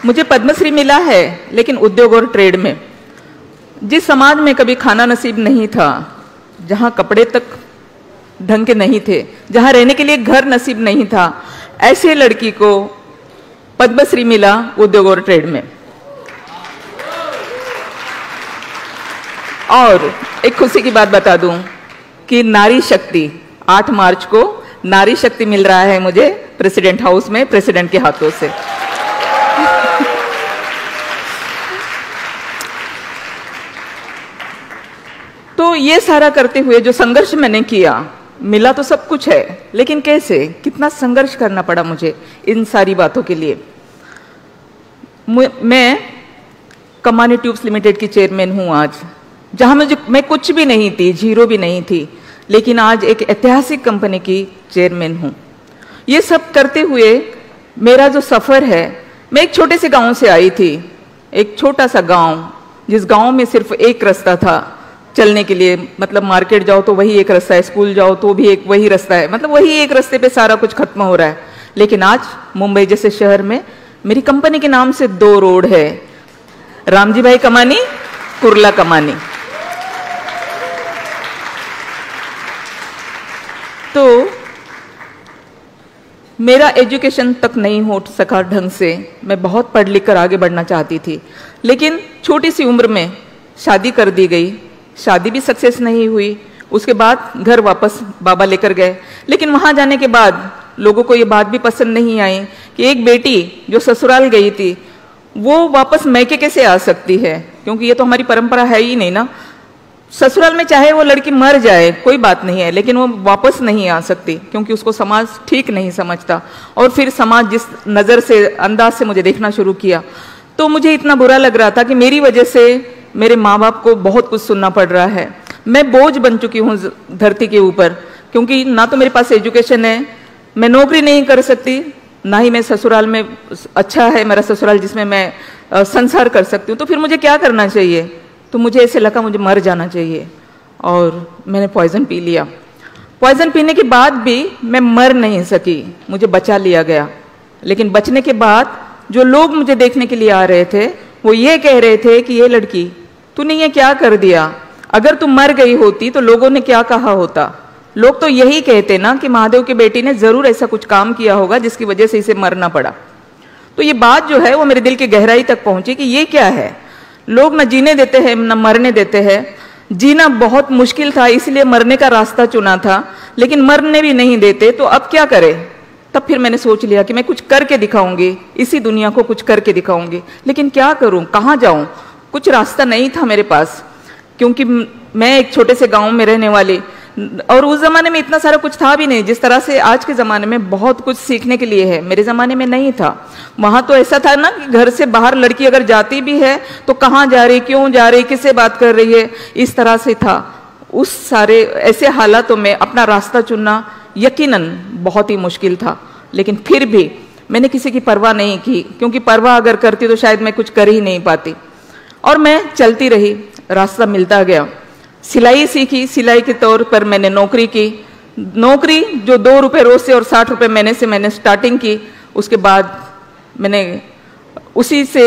मुझे पद्मश्री मिला है, लेकिन उद्योग और ट्रेड में। जिस समाज में कभी खाना नसीब नहीं था, जहां कपड़े तक ढंग के नहीं थे, जहां रहने के लिए घर नसीब नहीं था, ऐसे लड़की को पद्मश्री मिला उद्योग और ट्रेड में। और एक खुशी की बात बता दूं कि नारी शक्ति 8 मार्च को नारी शक्ति मिल रहा है मुझे प्रेसिडेंट हाउस में, प्रेसिडेंट के हाथों से। तो ये सारा करते हुए जो संघर्ष मैंने किया, मिला तो सब कुछ है, लेकिन कैसे, कितना संघर्ष करना पड़ा मुझे इन सारी बातों के लिए। मैं कमानी ट्यूब्स लिमिटेड की चेयरमैन हूं आज, जहां मैं कुछ भी नहीं थी, जीरो भी नहीं थी, लेकिन आज एक ऐतिहासिक कंपनी की चेयरमैन हूं। ये सब करते हुए मेरा जो सफर है, मैं एक छोटे से गांव से आई थी, एक छोटा सा गांव, जिस गांव में सिर्फ एक रास्ता था चलने के लिए, मतलब मार्केट जाओ तो वही एक रास्ता है, स्कूल जाओ तो भी एक वही रास्ता है, मतलब वही एक रास्ते पे सारा कुछ खत्म हो रहा है। लेकिन आज मुंबई जैसे शहर में मेरी कंपनी के नाम से 2 रोड है, रामजी भाई कमानी, कुर्ला कमानी। तो मेरा एजुकेशन तक नहीं हो सका ढंग से, मैं बहुत पढ़ लिख कर आगे बढ़ना चाहती थी, लेकिन छोटी सी उम्र में शादी कर दी गई, शादी भी सक्सेस नहीं हुई। उसके बाद घर वापस बाबा लेकर गए, लेकिन वहां जाने के बाद लोगों को ये बात भी पसंद नहीं आई कि एक बेटी जो ससुराल गई थी वो वापस मैके कैसे आ सकती है, क्योंकि ये तो हमारी परंपरा है ही नहीं ना। ससुराल में चाहे वो लड़की मर जाए कोई बात नहीं है, लेकिन वो वापस नहीं आ सकती, क्योंकि उसको समाज ठीक नहीं समझता। और फिर समाज जिस नज़र से, अंदाज से मुझे देखना शुरू किया, तो मुझे इतना बुरा लग रहा था कि मेरी वजह से मेरे माँ बाप को बहुत कुछ सुनना पड़ रहा है। मैं बोझ बन चुकी हूँ धरती के ऊपर, क्योंकि ना तो मेरे पास एजुकेशन है, मैं नौकरी नहीं कर सकती, ना ही मैं ससुराल में, अच्छा है मेरा ससुराल जिसमें मैं संसार कर सकती हूँ। तो फिर मुझे क्या करना चाहिए? तो मुझे ऐसे लगा मुझे मर जाना चाहिए, और मैंने पॉइजन पी लिया। पॉइजन पीने के बाद भी मैं मर नहीं सकी, मुझे बचा लिया गया। लेकिन बचने के बाद जो लोग मुझे देखने के लिए आ रहे थे, वो ये कह रहे थे कि ये लड़की, तूने ये क्या कर दिया? अगर तू मर गई होती तो लोगों ने क्या कहा होता? लोग तो यही कहते ना कि महादेव की बेटी ने जरूर ऐसा कुछ काम किया होगा जिसकी वजह से इसे मरना पड़ा। तो ये बात जो है वो मेरे दिल की गहराई तक पहुंची कि ये क्या है, लोग न जीने देते हैं न मरने देते हैं। जीना बहुत मुश्किल था, इसलिए मरने का रास्ता चुना था, लेकिन मरने भी नहीं देते, तो अब क्या करें? तब फिर मैंने सोच लिया कि मैं कुछ करके दिखाऊंगी, इसी दुनिया को कुछ करके दिखाऊंगी। लेकिन क्या करूं, कहाँ जाऊं? कुछ रास्ता नहीं था मेरे पास, क्योंकि मैं एक छोटे से गांव में रहने वाली, और उस जमाने में इतना सारा कुछ था भी नहीं जिस तरह से आज के ज़माने में बहुत कुछ सीखने के लिए है, मेरे ज़माने में नहीं था। वहाँ तो ऐसा था ना कि घर से बाहर लड़की अगर जाती भी है तो कहाँ जा रही, क्यों जा रही, किससे बात कर रही है, इस तरह से था। उस सारे ऐसे हालातों में अपना रास्ता चुनना यकीनन बहुत ही मुश्किल था, लेकिन फिर भी मैंने किसी की परवाह नहीं की, क्योंकि परवाह अगर करती तो शायद मैं कुछ कर ही नहीं पाती। और मैं चलती रही, रास्ता मिलता गया। सिलाई सीखी, सिलाई के तौर पर मैंने नौकरी की, नौकरी जो 2 रुपये रोज से और 60 रुपये महीने से मैंने स्टार्टिंग की। उसके बाद मैंने उसी से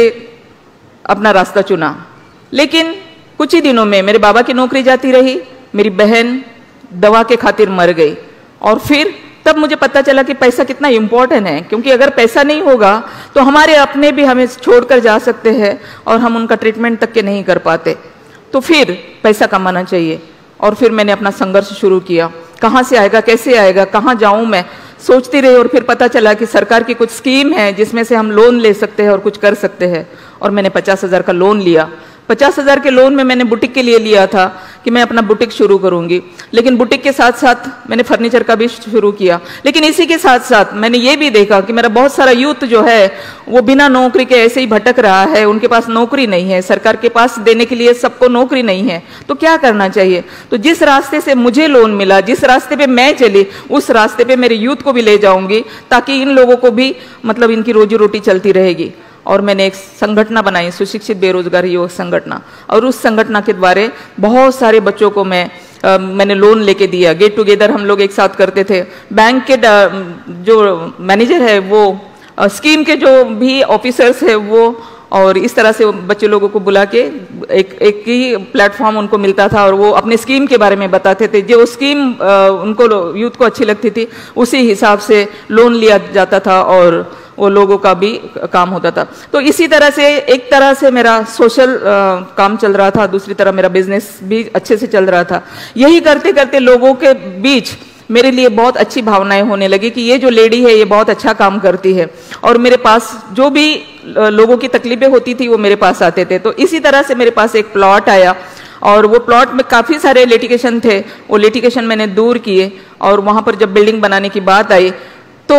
अपना रास्ता चुना। लेकिन कुछ ही दिनों में मेरे बाबा की नौकरी जाती रही, मेरी बहन दवा के खातिर मर गई, और फिर तब मुझे पता चला कि पैसा कितना इम्पोर्टेंट है, क्योंकि अगर पैसा नहीं होगा तो हमारे अपने भी हमें छोड़कर जा सकते हैं और हम उनका ट्रीटमेंट तक के नहीं कर पाते। तो फिर पैसा कमाना चाहिए, और फिर मैंने अपना संघर्ष शुरू किया। कहाँ से आएगा, कैसे आएगा, कहाँ जाऊँ मैं, सोचती रही। और फिर पता चला कि सरकार की कुछ स्कीम है जिसमें से हम लोन ले सकते हैं और कुछ कर सकते हैं, और मैंने 50,000 का लोन लिया। 50,000 के लोन में मैंने बुटीक के लिए लिया था कि मैं अपना बुटीक शुरू करूंगी, लेकिन बुटीक के साथ साथ मैंने फर्नीचर का भी शुरू किया। लेकिन इसी के साथ साथ मैंने ये भी देखा कि मेरा बहुत सारा यूथ जो है वो बिना नौकरी के ऐसे ही भटक रहा है, उनके पास नौकरी नहीं है, सरकार के पास देने के लिए सबको नौकरी नहीं है, तो क्या करना चाहिए? तो जिस रास्ते से मुझे लोन मिला, जिस रास्ते पे मैं चली, उस रास्ते पे मेरे यूथ को भी ले जाऊंगी, ताकि इन लोगों को भी मतलब इनकी रोजी रोटी चलती रहेगी। और मैंने एक संगठन बनाई, सुशिक्षित बेरोजगार युवक संगठन, और उस संगठन के द्वारा बहुत सारे बच्चों को मैंने लोन लेके दिया। गेट टुगेदर हम लोग एक साथ करते थे। बैंक के जो मैनेजर है वो स्कीम के जो भी ऑफिसर्स है वो, और इस तरह से बच्चे लोगों को बुला के एक ही प्लेटफॉर्म उनको मिलता था और वो अपने स्कीम के बारे में बताते थे। जो स्कीम उनको यूथ को अच्छी लगती थी उसी हिसाब से लोन लिया जाता था और वो लोगों का भी काम होता था। तो इसी तरह से एक तरह से मेरा सोशल काम चल रहा था, दूसरी तरह मेरा बिजनेस भी अच्छे से चल रहा था। यही करते करते लोगों के बीच मेरे लिए बहुत अच्छी भावनाएं होने लगी कि ये जो लेडी है ये बहुत अच्छा काम करती है, और मेरे पास जो भी लोगों की तकलीफें होती थी वो मेरे पास आते थे। तो इसी तरह से मेरे पास एक प्लॉट आया और वो प्लॉट में काफ़ी सारे लिटिगेशन थे, वो लिटिगेशन मैंने दूर किए, और वहाँ पर जब बिल्डिंग बनाने की बात आई तो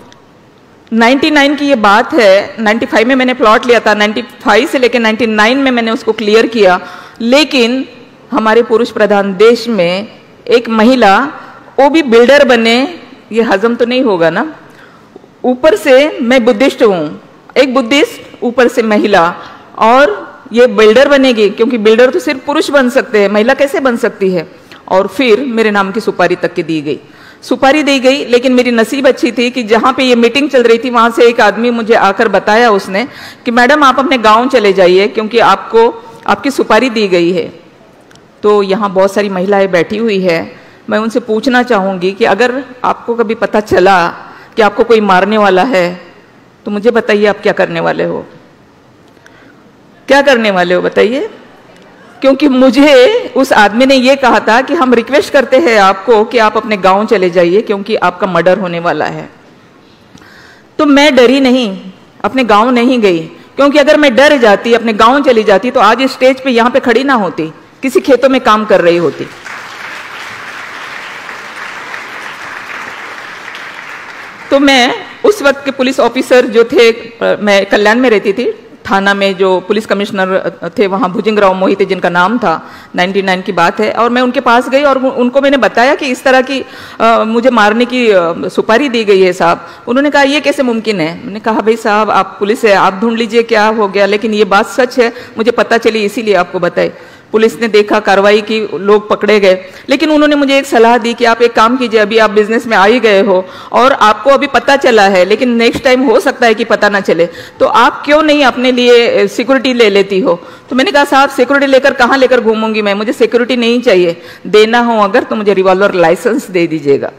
99 की ये बात है, 95 में मैंने प्लॉट लिया था, 95 से लेकर 99 में मैंने उसको क्लियर किया। लेकिन हमारे पुरुष प्रधान देश में एक महिला, वो भी बिल्डर बने, ये हजम तो नहीं होगा ना। ऊपर से मैं बुद्धिस्ट हूँ, एक बुद्धिस्ट, ऊपर से महिला, और ये बिल्डर बनेगी, क्योंकि बिल्डर तो सिर्फ पुरुष बन सकते हैं, महिला कैसे बन सकती है। और फिर मेरे नाम की सुपारी तक की दी गई, सुपारी दी गई। लेकिन मेरी नसीब अच्छी थी कि जहाँ पे ये मीटिंग चल रही थी वहाँ से एक आदमी मुझे आकर बताया उसने कि मैडम आप अपने गाँव चले जाइए क्योंकि आपको आपकी सुपारी दी गई है। तो यहाँ बहुत सारी महिलाएं बैठी हुई है, मैं उनसे पूछना चाहूँगी कि अगर आपको कभी पता चला कि आपको कोई मारने वाला है तो मुझे बताइए आप क्या करने वाले हो, क्या करने वाले हो बताइए। क्योंकि मुझे उस आदमी ने ये कहा था कि हम रिक्वेस्ट करते हैं आपको कि आप अपने गांव चले जाइए क्योंकि आपका मर्डर होने वाला है। तो मैं डरी नहीं, अपने गांव नहीं गई, क्योंकि अगर मैं डर जाती, अपने गांव चली जाती तो आज इस स्टेज पे यहाँ पे खड़ी ना होती, किसी खेतों में काम कर रही होती। तो मैं उस वक्त के पुलिस ऑफिसर जो थे, मैं कल्याण में रहती थी, थाना में जो पुलिस कमिश्नर थे वहाँ भुजंगराव मोहिते जिनका नाम था, 99 की बात है, और मैं उनके पास गई और उनको मैंने बताया कि इस तरह की मुझे मारने की सुपारी दी गई है साहब। उन्होंने कहा ये कैसे मुमकिन है। मैंने कहा भाई साहब आप पुलिस है, आप ढूंढ लीजिए क्या हो गया, लेकिन ये बात सच है, मुझे पता चली इसीलिए आपको बताई। पुलिस ने देखा, कार्रवाई की, लोग पकड़े गए। लेकिन उन्होंने मुझे एक सलाह दी कि आप एक काम कीजिए, अभी आप बिजनेस में आ ही गए हो और आपको अभी पता चला है, लेकिन नेक्स्ट टाइम हो सकता है कि पता ना चले, तो आप क्यों नहीं अपने लिए सिक्योरिटी ले लेती हो। तो मैंने कहा साहब सिक्योरिटी लेकर कहाँ लेकर घूमूंगी मैं, मुझे सिक्योरिटी नहीं चाहिए, देना हो अगर तो मुझे रिवॉल्वर लाइसेंस दे दीजिएगा।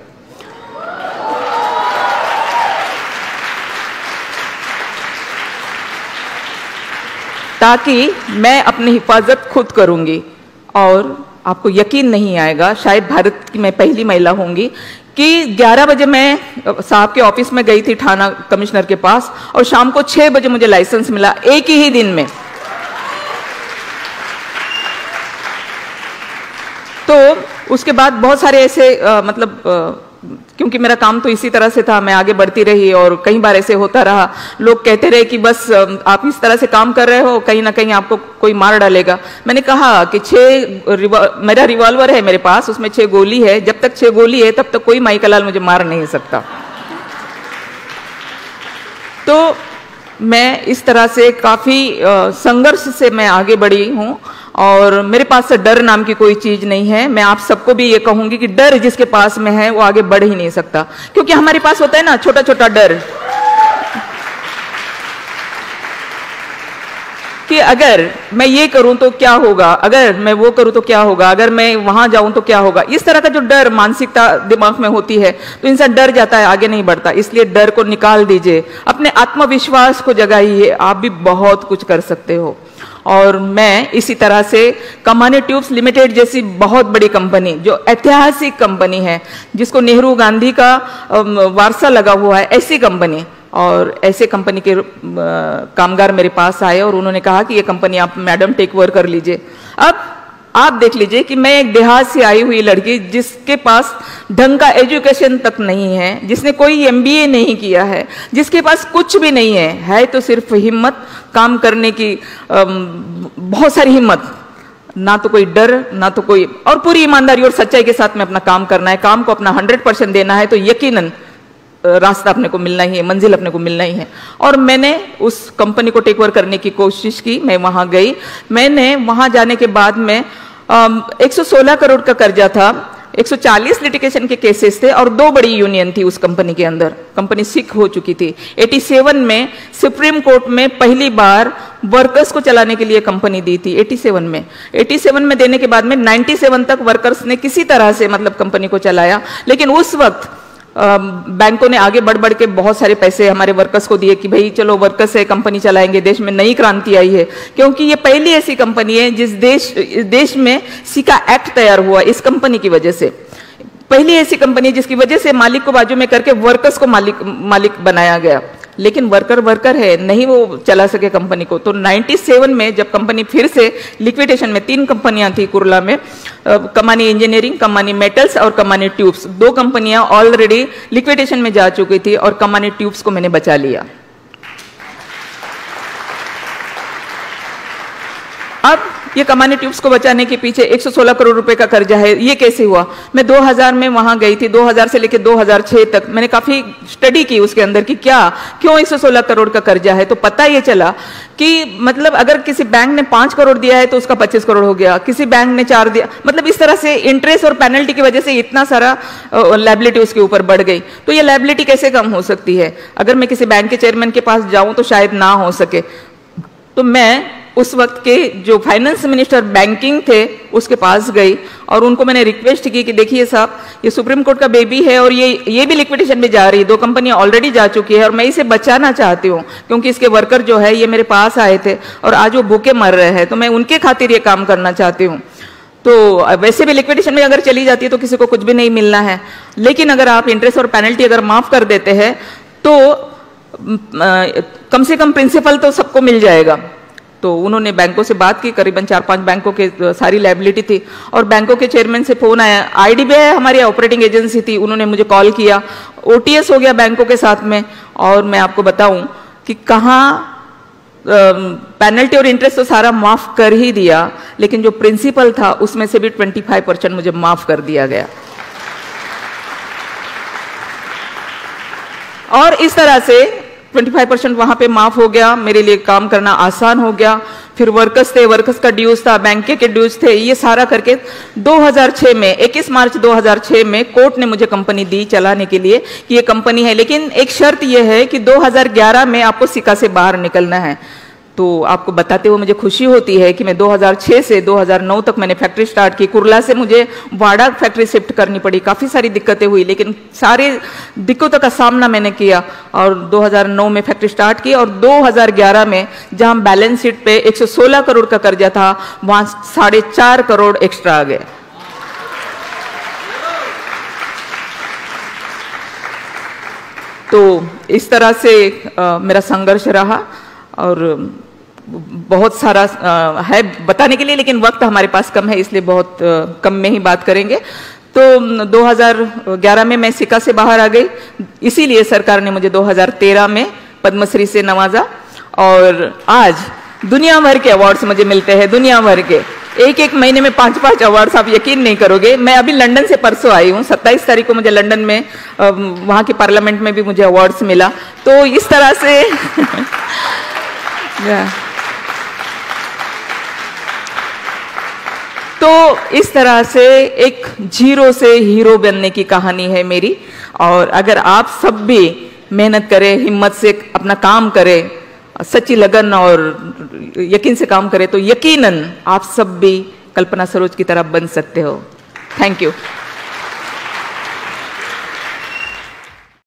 ताकि मैं अपनी हिफाजत खुद करूंगी। और आपको यकीन नहीं आएगा, शायद भारत की मैं पहली महिला होंगी कि 11 बजे मैं साहब के ऑफिस में गई थी थाना कमिश्नर के पास, और शाम को 6 बजे मुझे लाइसेंस मिला, एक ही दिन में। तो उसके बाद बहुत सारे ऐसे क्योंकि मेरा काम तो इसी तरह से था, मैं आगे बढ़ती रही और कई बार ऐसे होता रहा, लोग कहते रहे कि बस आप इस तरह से काम कर रहे हो, कहीं ना कहीं आपको कोई मार डालेगा। मैंने कहा कि मेरा रिवॉल्वर है मेरे पास, उसमें 6 गोली है, जब तक 6 गोली है तब तक कोई माई का लाल मुझे मार नहीं सकता। तो मैं इस तरह से काफी संघर्ष से मैं आगे बढ़ी हूँ, और मेरे पास से डर नाम की कोई चीज नहीं है। मैं आप सबको भी ये कहूंगी कि डर जिसके पास में है वो आगे बढ़ ही नहीं सकता, क्योंकि हमारे पास होता है ना छोटा छोटा डर कि अगर मैं ये करूं तो क्या होगा, अगर मैं वो करूं तो क्या होगा, अगर मैं वहां जाऊं तो क्या होगा। इस तरह का जो डर मानसिकता दिमाग में होती है तो इंसान डर जाता है, आगे नहीं बढ़ता। इसलिए डर को निकाल दीजिए, अपने आत्मविश्वास को जगाइए, आप भी बहुत कुछ कर सकते हो। और मैं इसी तरह से कमाने ट्यूब्स लिमिटेड जैसी बहुत बड़ी कंपनी, जो ऐतिहासिक कंपनी है, जिसको नेहरू गांधी का वारसा लगा हुआ है, ऐसी कंपनी, और ऐसे कंपनी के कामगार मेरे पास आए और उन्होंने कहा कि ये कंपनी आप मैडम टेक ओवर कर लीजिए। अब आप देख लीजिए कि मैं एक देहात से आई हुई लड़की, जिसके पास ढंग का एजुकेशन तक नहीं है, जिसने कोई MBA नहीं किया है, जिसके पास कुछ भी नहीं है तो सिर्फ हिम्मत, काम करने की बहुत सारी हिम्मत, ना तो कोई डर, ना तो कोई, और पूरी ईमानदारी और सच्चाई के साथ में अपना काम करना है, काम को अपना 100% देना है, तो यकीनन रास्ता अपने को मिलना ही है, मंजिल अपने को मिलना ही है। और मैंने उस कंपनी को टेक ओवर करने की कोशिश की, मैं वहां गई। मैंने वहां जाने के बाद में 116 करोड़ का कर्जा था, 140 लिटिगेशन के केसेस थे और 2 बड़ी यूनियन थी उस कंपनी के अंदर। कंपनी सिक हो चुकी थी। 87 में सुप्रीम कोर्ट में पहली बार वर्कर्स को चलाने के लिए कंपनी दी थी। 87 में देने के बाद में 97 तक वर्कर्स ने किसी तरह से मतलब कंपनी को चलाया। लेकिन उस वक्त बैंकों ने आगे बढ़ बढ़ के बहुत सारे पैसे हमारे वर्कर्स को दिए कि भाई चलो वर्कर्स से कंपनी चलाएंगे, देश में नई क्रांति आई है। क्योंकि ये पहली ऐसी कंपनी है जिस देश में सिका एक्ट तैयार हुआ इस कंपनी की वजह से। पहली ऐसी कंपनी जिसकी वजह से मालिक को बाजू में करके वर्कर्स को मालिक बनाया गया। लेकिन वर्कर है, नहीं वो चला सके कंपनी को। तो 97 में जब कंपनी फिर से लिक्विडेशन में, 3 कंपनियां थी कुरला में, कमानी इंजीनियरिंग, कमानी मेटल्स और कमानी ट्यूब्स, 2 कंपनियां ऑलरेडी लिक्विडेशन में जा चुकी थी और कमानी ट्यूब्स को मैंने बचा लिया। अब ये कमानी ट्यूब्स को बचाने के पीछे 116 करोड़ रुपए का कर्जा है। ये कैसे हुआ? मैं 2000 में वहां गई थी। 2000 से लेकर 2006 तक मैंने काफी स्टडी की उसके अंदर कि क्यों 116 करोड़ का कर्जा है। तो पता ये चला कि मतलब अगर किसी बैंक ने 5 करोड़ दिया है तो उसका 25 करोड़ हो गया, किसी बैंक ने 4 दिया, मतलब इस तरह से इंटरेस्ट और पेनल्टी की वजह से इतना सारा लायबिलिटी उसके ऊपर बढ़ गई। तो ये लायबिलिटी कैसे कम हो सकती है? अगर मैं किसी बैंक के चेयरमैन के पास जाऊं तो शायद ना हो सके। तो मैं उस वक्त के जो फाइनेंस मिनिस्टर बैंकिंग थे उसके पास गई और उनको मैंने रिक्वेस्ट की कि देखिए साहब, ये सुप्रीम कोर्ट का बेबी है और ये भी लिक्विडेशन में जा रही है, 2 कंपनियां ऑलरेडी जा चुकी है और मैं इसे बचाना चाहती हूँ क्योंकि इसके वर्कर जो है ये मेरे पास आए थे और आज वो भूखे मर रहे हैं, तो मैं उनके खातिर ये काम करना चाहती हूँ। तो वैसे भी लिक्विडेशन में अगर चली जाती है तो किसी को कुछ भी नहीं मिलना है, लेकिन अगर आप इंटरेस्ट और पेनल्टी अगर माफ कर देते हैं तो कम से कम प्रिंसिपल तो सबको मिल जाएगा। तो उन्होंने बैंकों से बात की, करीबन 4-5 बैंकों के सारी लायबिलिटी थी और बैंकों के चेयरमैन से फोन आया। आईडीबीआई हमारी ऑपरेटिंग एजेंसी थी, उन्होंने मुझे कॉल किया, ओटीएस हो गया बैंकों के साथ में। और मैं आपको बताऊं कि कहाँ पेनल्टी और इंटरेस्ट तो सारा माफ कर ही दिया, लेकिन जो प्रिंसिपल था उसमें से भी 25% मुझे माफ कर दिया गया। और इस तरह से 25% वहां पे माफ हो गया, मेरे लिए काम करना आसान हो गया। फिर वर्कर्स थे, वर्कर्स का ड्यूज था, बैंक के ड्यूज थे, ये सारा करके 2006 में 21 मार्च 2006 में कोर्ट ने मुझे कंपनी दी चलाने के लिए कि ये कंपनी है, लेकिन एक शर्त ये है कि 2011 में आपको सिका से बाहर निकलना है। तो आपको बताते हुए मुझे खुशी होती है कि मैं 2006 से 2009 तक मैंने फैक्ट्री स्टार्ट की। कुरला से मुझे वाड़ा फैक्ट्री शिफ्ट करनी पड़ी, काफ़ी सारी दिक्कतें हुई, लेकिन सारे दिक्कतों का सामना मैंने किया और 2009 में फैक्ट्री स्टार्ट की। और 2011 में जहां बैलेंस शीट पे 116 करोड़ का कर्जा था, वहां 4.5 करोड़ एक्स्ट्रा आ गए। तो इस तरह से मेरा संघर्ष रहा और बहुत सारा है बताने के लिए, लेकिन वक्त हमारे पास कम है, इसलिए बहुत कम में ही बात करेंगे। तो 2011 में मैं सिका से बाहर आ गई, इसीलिए सरकार ने मुझे 2013 में पद्मश्री से नवाजा और आज दुनिया भर के अवार्ड्स मुझे मिलते हैं, दुनिया भर के। एक महीने में 5-5 अवार्ड्स, आप यकीन नहीं करोगे। मैं अभी लंदन से परसों आई हूँ, 27 तारीख को मुझे लंदन में वहाँ के पार्लियामेंट में भी मुझे अवार्ड्स मिला। तो इस तरह से तो इस तरह से एक जीरो से हीरो बनने की कहानी है मेरी। और अगर आप सब भी मेहनत करें, हिम्मत से अपना काम करें, सच्ची लगन और यकीन से काम करें, तो यकीनन आप सब भी कल्पना सरोज की तरह बन सकते हो। Thank you.